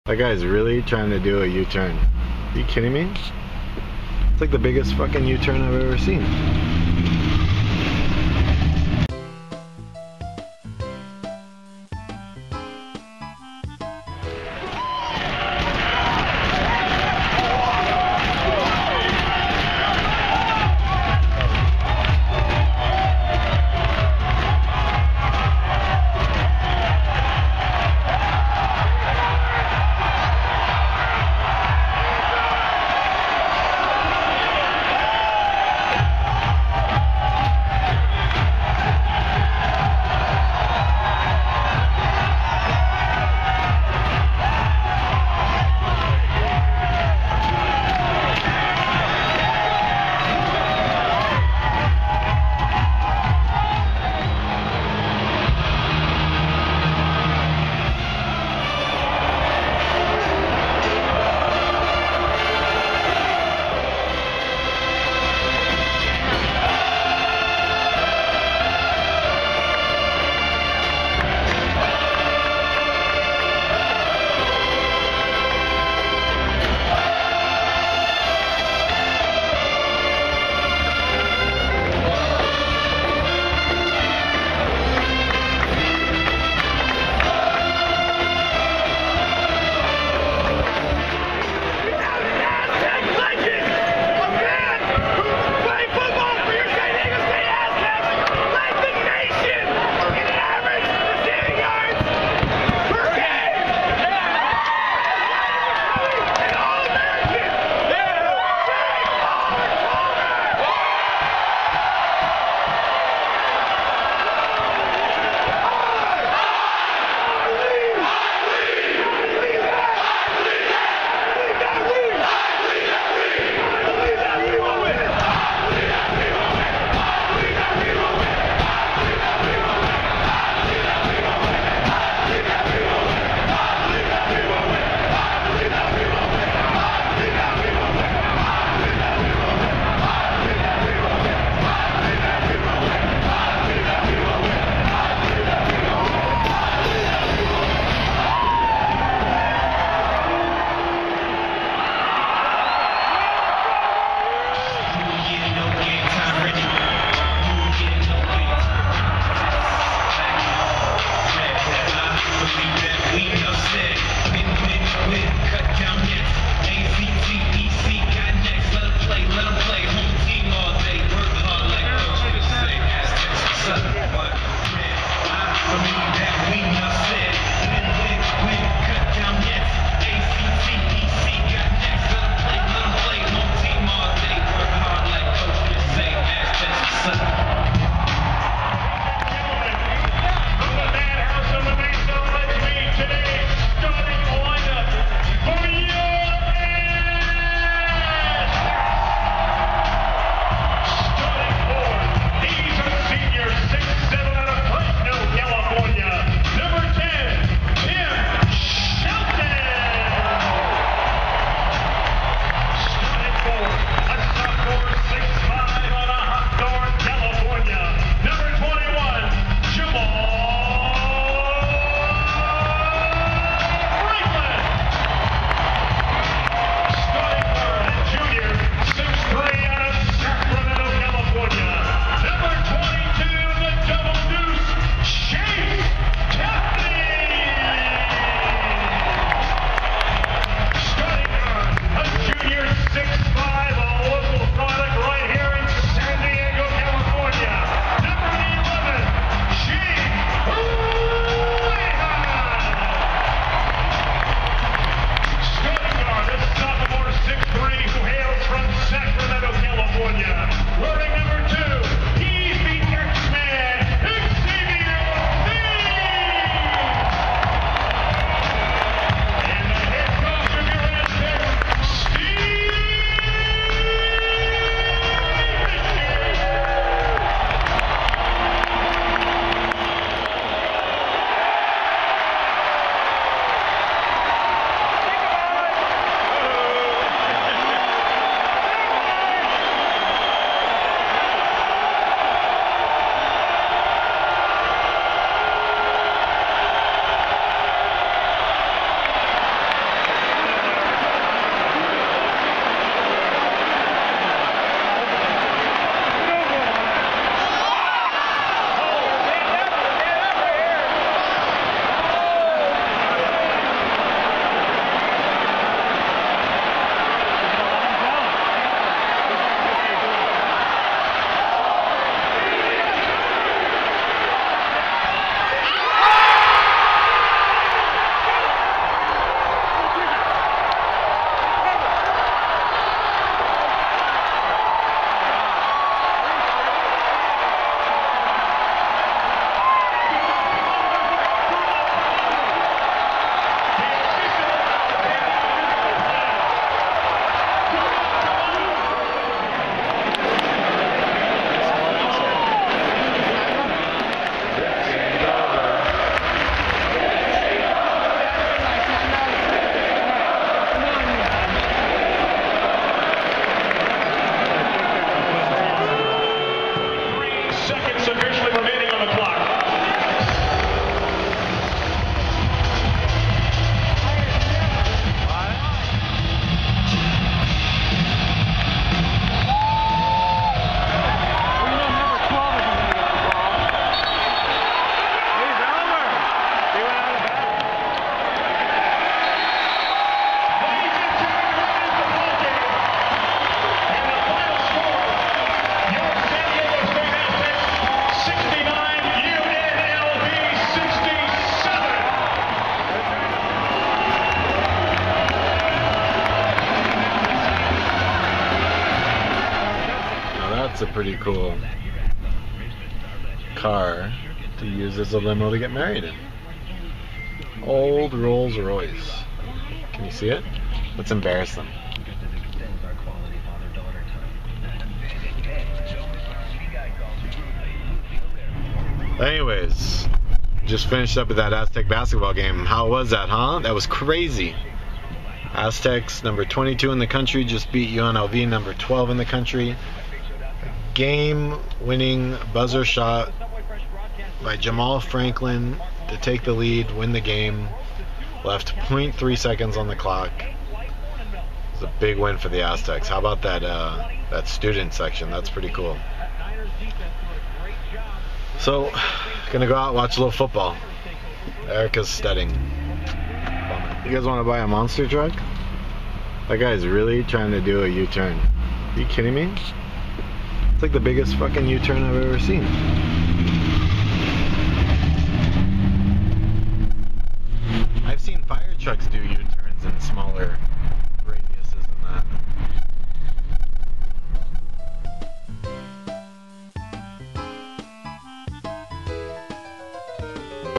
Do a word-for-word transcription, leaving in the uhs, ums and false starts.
That guy's really trying to do a U-turn. Are you kidding me? It's like the biggest fucking U-turn I've ever seen. That's a pretty cool car to use as a limo to get married in. Old Rolls Royce. Can you see it? Let's embarrass them. Anyways, just finished up with that Aztec basketball game. How was that, huh? That was crazy. Aztecs, number twenty-two in the country, just beat U N L V, number twelve in the country. Game-winning buzzer shot by Jamal Franklin to take the lead, win the game. Left zero point three seconds on the clock. It's a big win for the Aztecs. How about that uh, that student section? That's pretty cool. So, gonna go out and watch a little football. Erica's studying. You guys want to buy a monster truck? That guy's really trying to do a U-turn. Are you kidding me? It's like the biggest fucking U-turn I've ever seen. I've seen fire trucks do U-turns.